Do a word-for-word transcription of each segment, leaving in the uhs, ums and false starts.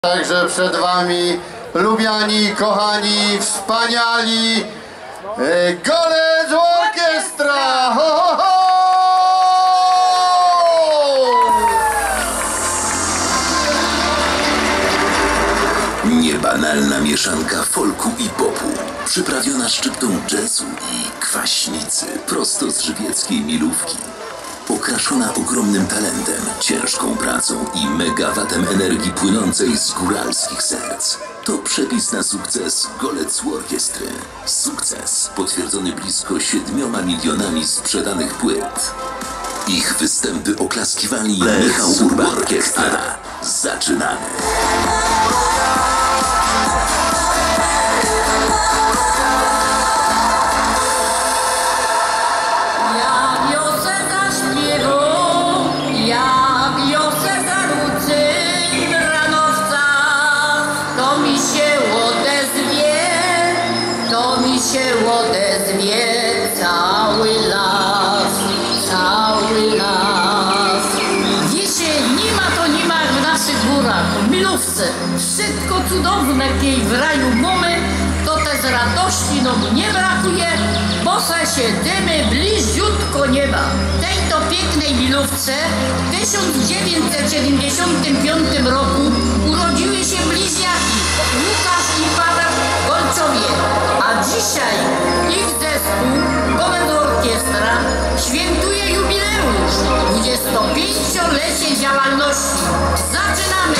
Także przed wami lubiani, kochani, wspaniali e, Golec Orkiestra! Ho, ho, ho! Niebanalna mieszanka folku i popu, przyprawiona szczyptą jazzu i kwaśnicy prosto z żywieckiej milówki. Okraszona ogromnym talentem, ciężką pracą i megawatem energii płynącej z góralskich serc. To przepis na sukces Golec Orkiestry. Sukces potwierdzony blisko siedmioma milionami sprzedanych płyt. Ich występy oklaskiwali Michał Urban Orkiestra. Zaczynamy! Wszystko cudowne jej w raju mamy, to też radości no nie brakuje, bo se siedzimy bliziutko nieba. W tej to pięknej milówce w tysiąc dziewięćset siedemdziesiątym piątym roku urodziły się bliźniaki Łukasz i Paweł Golcowie, a dzisiaj ich zespół Golec Orkiestra świętuje jubileusz dwudziestopięciolecie działalności. Zaczynamy!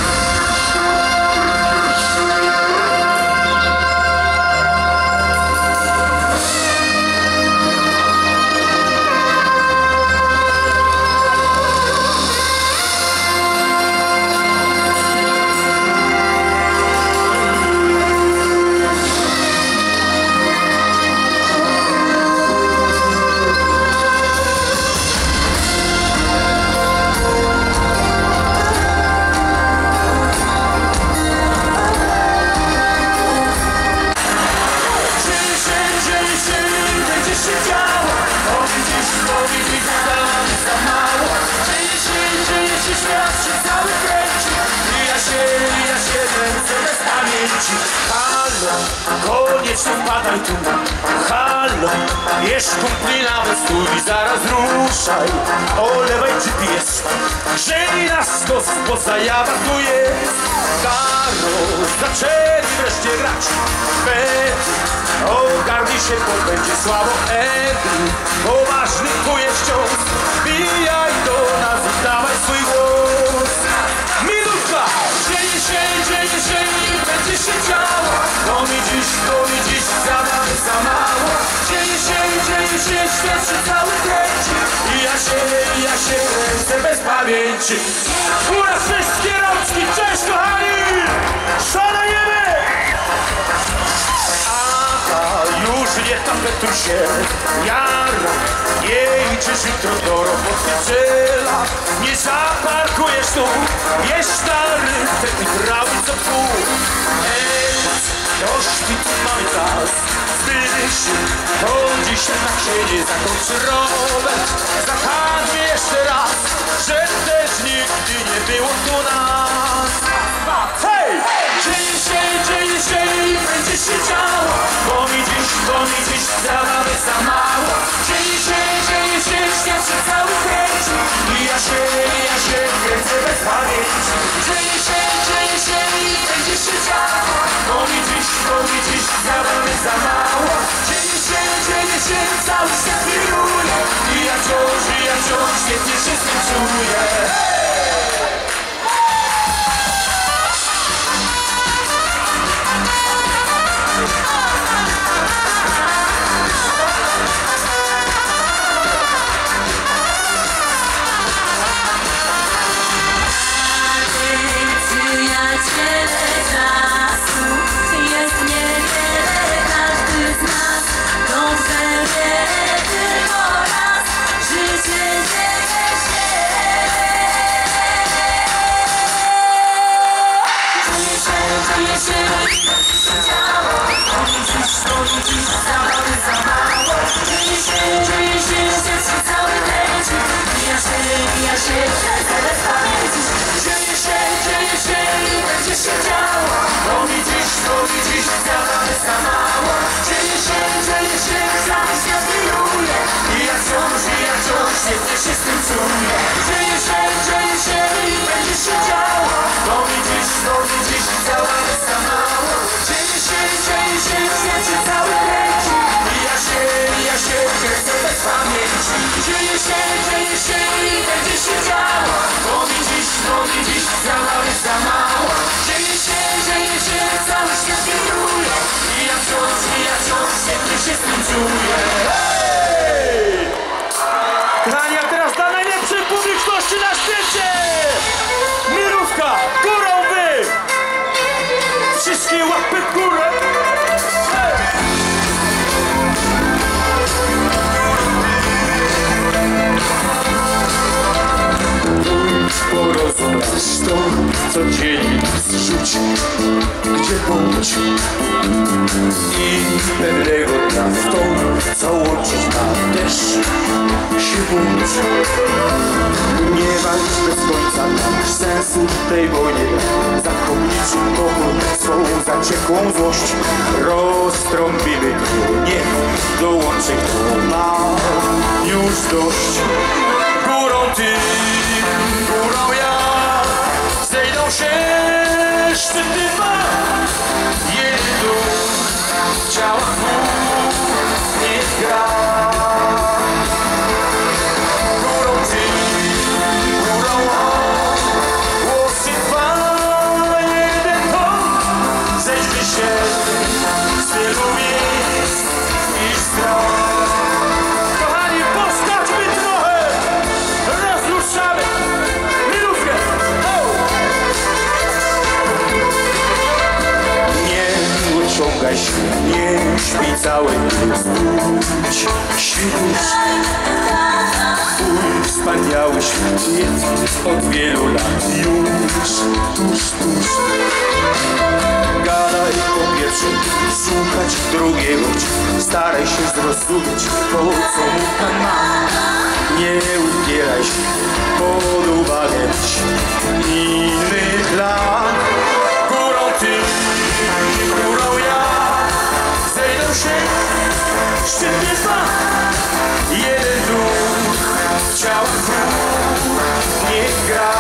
Koniecznie wpadaj tu, halo, bierz kumpli nawet stój i zaraz ruszaj. Olewaj G P S, grzeli nas kos, bo zajawa tu jest. Karo, zaczęli wreszcie grać, Betty, ogarnij się, bo będzie słabo. Eddie, poważny kuje wciąż, wbijaj do nas i dawaj swój głos. Minutka, dzieje się, dzieje się i będzie się działo. To mi dziś, to mi dziś zabawy za mało. Dzieje się, dzieje się, świat się cały kręci. I ja się, i ja się kręcę bez pamięci. Góra wszystkie rączki, cześć kochani! Szalejemy! Aha, już nie tam tu się jara. Nie idziesz jutro do roboty cela. Nie zaparkujesz tu, wiesz na rytek i brały co pół. Doszli tu mamy czas, wstydzę się, to dzisiaj tak się nie zakończy. Robert, zachadźmy jeszcze raz, że też nigdy nie było tu nas. Hej! Dzieje się, dzieje się i będzie się działo, bo mi dziś, bo mi dziś zabawy za mało. Dzieje się, dzieje się, świat się cały kręci. I ja się, i ja się kręcę bez pamięci. Dzieje się, dzieje się i będzie się działo, bo mi dziś, bo mi dziś zabawy za mało. Dzieje się, dzieje się, cały świat wiruje. I ja wciąż, i ja wciąż świetnie się z tym czuję. czuję. Hej! Kochani, a teraz dla najlepszej publiczności na świecie! Milówka, górą wy! Wszystkie łapy w górę! Hej! Porozmawiać to, co dzieli nas rzuć, gdzie bądź i pewnego dnia w to, co łączyć ma też się bądź. Nie ma już bez końca sensu tej wojnie, zakonniczy pokój, swą zaciekłą złość roztrąbimy to, niech dołączy kto ma już dość. Górą ty, górą ja, zejdą się szczyty dwa. Jeden duch w ciałach dwóch niech gra. Górą ty, górą on, głosy dwa. Jeden ton, zejdźmy się z wielu miejsc i stron. Kochani, poskaczmy trochę! Rozruszamy milówkę! Nie uciągaj się, nie śpi cały budź się już. Twój wspaniały świat od wielu lat już tuż, tuż. Gadaj po pierwszym, słuchać drugiego, staraj się zrozumieć to, co mu Pan ma. Nie ubieraj się pod uwagę inny plan. Górą ty, górą ja, zejdą się szczytnie dwa. Jeden duch w ciałach dwóch niech gra.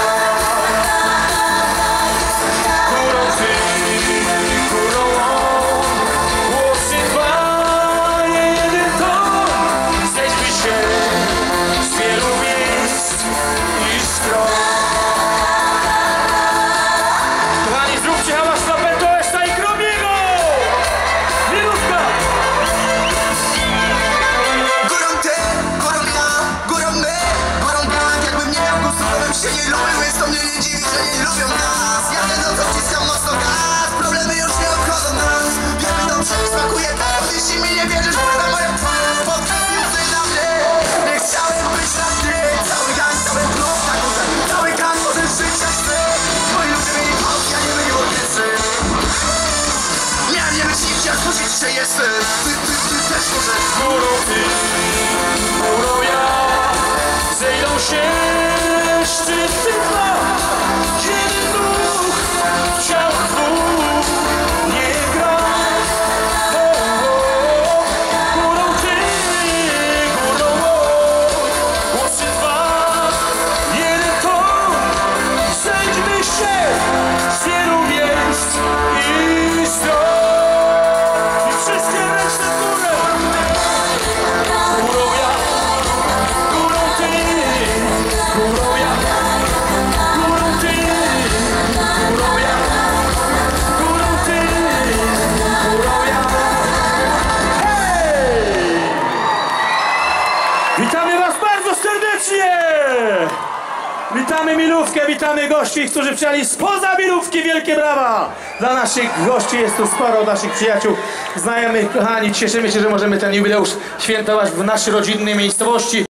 Górą ty, górą on, głosy dwa. Jeden ton, zejdźmy się z wielu miejsc i stron. Kochani, zróbcie hałas dla Pentoesta i Kromiego! Milówka! Górą ty, górą ja, górą my, górą tak, jakbym nie miał gustu, to bym się nie lubił, więc to mnie nie dziwi, że nie lubią nas. Ja wiem, no to wciskam mocno gaz, problemy już nie obchodzą nas. Wiemy dobrze, smakuje tak, jeśli mi nie wierzysz, to na moją twarz, podkreślił na mnie. Nie chciałem być na ty, cały gang, cały blok, na górze, cały gang, możesz żyć jak chcę. Moi ludzie mieli pałki, a nie byli ładnicy. Miałem nie być nikt, jak powiedzieć, że jestem. Ty, ty, ty też możesz. Górą ty, górą ja, zejdą się szczyty dwa. Jeden duch w ciałach dwóch niech gra. O, o, o. Górą ty, górą on, głosy dwa. Jeden ton, zejdźmy się z wielu miejsc i stron. I wszystkie ręce w górę. Górą ja, górą ty, górą ja, górą ty, górą ja, górą ty, górą ja. Hej! Witamy was bardzo serdecznie! Witamy Milówkę, witamy gości, którzy przyjechali spoza Milówki. Wielkie brawa! Dla naszych gości jest tu sporo naszych przyjaciół, znajomych, kochani. Cieszymy się, że możemy ten jubileusz świętować w naszej rodzinnej miejscowości.